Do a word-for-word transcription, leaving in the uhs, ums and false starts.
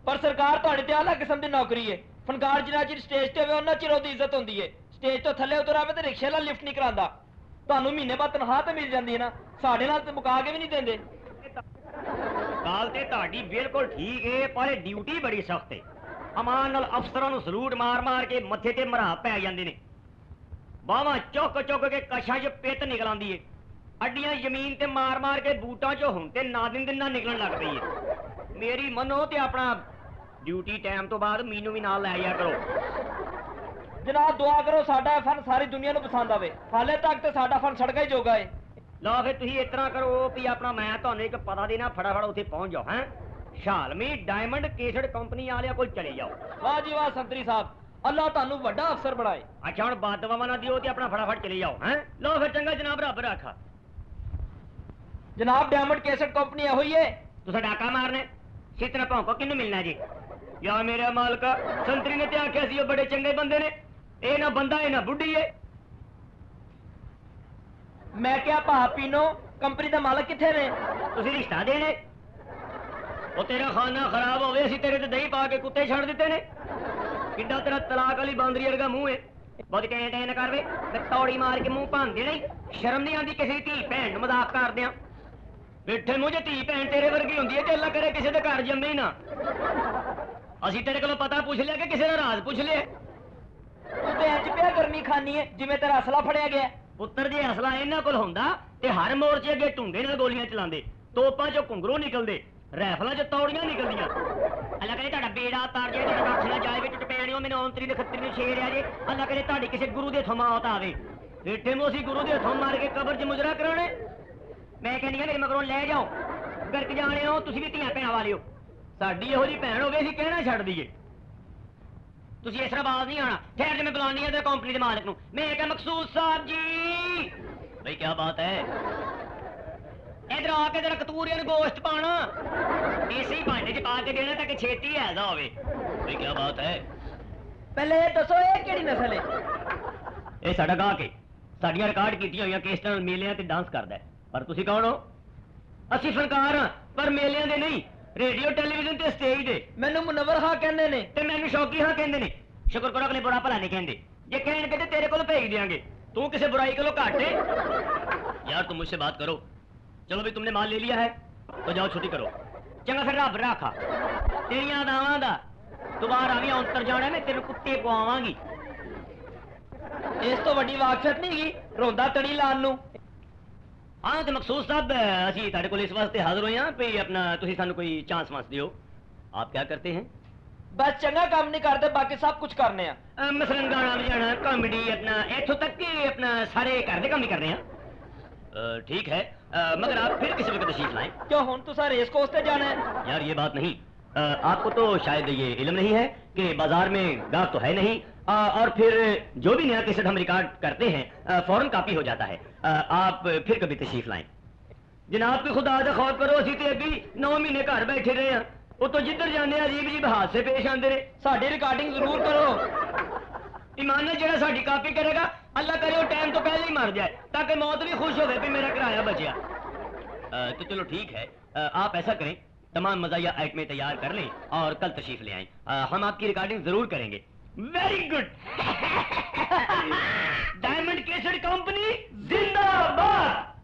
पर सरकार तुहाडे ते आला किस्म दी नौकरी है। फनकार जिन्ना चिर स्टेज ते होवे उन्ना चिर ओहदी इज्जत होंदी है। स्टेज तो थल्ले उतर आवे ते रिक्शे वाला लिफ्ट नहीं करांदा। तुहानू महीने बाद तनख्वाह ते मिल जांदी है ना, साडे नाल ते मुका के भी नहीं देंदे। गल ते तुहाडी बिल्कुल ठीक है, पर ड्यूटी बड़ी सख्त है। अमान नाल अफसरां नू सलूट मार मार के मत्थे ते मरा पै जांदे ने। बावां चुक चुक के कशां च पित निकल आंदी है। अड्डियां जमीन ते मार मार के बूटां चो हुण ते नादिन दिन ना निकलन लग पई है। मेरी मनो ते अपना ड्यूटी टाइम तो बाद मीनू भी नाल लै जाया करो। जनाब दुआ करो साडा फन सारी दुनिया नू पसंद आवे। हाले तक ते साडा फन सड़का ही जोगा है। लो फिर तुसीं इस तरह करो भी अपना मैं तुहानू एक पता देना, फटाफट उत्थे पहुंच जाओ। हैं शालमी डायमंड केसड़ कंपनी वाले कोल चले जाओ। वाह जी वाह संतरी साहब, अल्लाह तुहानू वड्डा अफसर बनाए। अच्छा हुण बददुआवां ना दिओ ते अपना फटाफट चले जाओ। हैं लो फिर चंगा जनाब, रब रखा। जनाब डायमंड केसड़ कंपनी है हुई है। तुसा डाका मारने सितरा भौंको किन्नू मिलना जी? या मेरे मालका संतरी ने ते आख्या सी बड़े चंगे बंदे ने, ए ना बंदा ए ना बुढ़ी है। मैं क्या भा पीनो कंपनी का मालक किथे ने? तुसी रिश्ता देने ओ तेरा खाना खराब होवे असी तेरे ते दही पा के कुत्ते छड़ दिते ने। किड्डा तेरा तलाक वाली बांदरी वर्गा मुंह है। बहुत टैं टैं कर वे ते तौड़ी मार के मुंह भांदे नहीं। शर्म नहीं आंदी किसी धी भैन नूं मजाक करदियां। बैठे मुंह जे धी भैन तेरे वर्गी हुंदी है ते अल्लाह करे किसी दे घर जम्मे ही ना। असी तेरे कोलों पता पूछ लिया कि किसी दा राज पूछ लिया। तू ते इंज पिया करनी खानी है जिवें तेरा असला फड़िया गया। पुत्तर जे असला इन्हां कोल हुंदा ते हर मोर्चे अगे ढूंढे नाल गोलियां चलांदे, तोपां चों घुंघरू निकलदे, राइफलां चों तौड़ियां निकलदियां। अल्लाह करे तुहाडा बेड़ा तर जाए, तुहाडा रक्ष ना जाए विच टपैणी ओ मैनूं औंतरी ने खत्तरी ने छेड़िया जे। अल्लाह करे तुहाडी किसी गुरु दे हत्थों मौत आवे। बेटे मूं असीं गुरु दे हत्थों मार के कबर च मुजरा कराने। मैं कहनी मेरे मगरों लै जाओ, गर्क जाने हो तुसीं भी धीआं भैणां वाले हो। साडी इहो जी भैण होवे असीं कहना छड्ड दईए। तुसीं इस तरह बाज नहीं आना। ठहर जे मैं बुलानी है कंपनी के मालिक नूं। मैं क्या मकसूद साहब जी, भाई क्या बात है? इधर आके जरा कतूरियन गोश्त पाना, इसी भांडे च पा के देना ताकि छेती ऐसा होवे। भाई क्या बात है? पहले ये दसो ये केड़ी नस्ल है? ये साडा गाहक है, साडियां रिकॉर्ड कीतियां होईयां केसटां नाल मेलियां ते डांस करदा है। पर तुसीं कौन हो? असीं फनकार हां, पर मेलियां दे नहीं, रेडियो टेलीविजन ते स्टेज दे। मैनू मुनव्वर खां कहंदे ने ते मैनू शौकी खां कहंदे ने। शुक्र करो अगले बुरा भला नहीं कहंदे। जे कहणगे ते तेरे कोल भेज देंगे। तू किसी बुराई कोलों घट है? यार तुम मुझसे बात करो। चलो भी तुमने माल ले लिया है तो जाओ छुट्टी करो। चंगा फिर रब रखा। तेरियां दावां दा दोबारा भी अंतर जाना, मैं तेरे कुत्ते को आवांगी। इस तो वड्डी वाकफियत नहीं की रोंदा तड़ी लान नू। हाँ तो मकसूद साहब असीं तुहाडे कोल इस वास्ते हाजिर होए हां भी अपना तुसीं सानू कोई चांस वांस दिओ। आप क्या करते हैं? बस चंगा काम नहीं करते, बाकी सब कुछ करने हैं। मसलन गाना बजाना, कॉमेडी, अपना इत्थों तक कि अपना सारे घर के काम भी करने हैं। ठीक है, आ, मगर आप फिर किसी वक्त तशरीफ लाएं। क्यों हुण तुसां रेस कोर्स ते जाना है? यार ये बात नहीं, आ, आपको तो शायद ये इल्म नहीं है कि बाजार में गाहक तो है नहीं, आ, और फिर जो भी नया कैसेट हम रिकॉर्ड करते हैं फौरन कॉपी हो जाता है। आ, आप फिर कभी तशरीफ लाएं। जनाब की खुदा दा खौफ करो, असीं ते अभी नौ महीने घर बैठे रहे हैं। वो तो जिधर जाने अजीब अजीब हादसे पेश आते रहे। साडी रिकॉर्डिंग जरूर करो। ईमान नाल जेड़ा साडी कॉपी करेगा अल्लाह करे वो टाइम तो पहले ही मर जाए ताकि मौत भी खुश होवे भी मेरा किराया बचिया। तो चलो ठीक है, आ, आप ऐसा करें तमाम मज़ाहिया आइटमें तैयार कर लें और कल तशरीफ ले आएं। आ, हम आपकी रिकॉर्डिंग जरूर करेंगे। Very good. Diamond Kesar Company जिंदाबाद।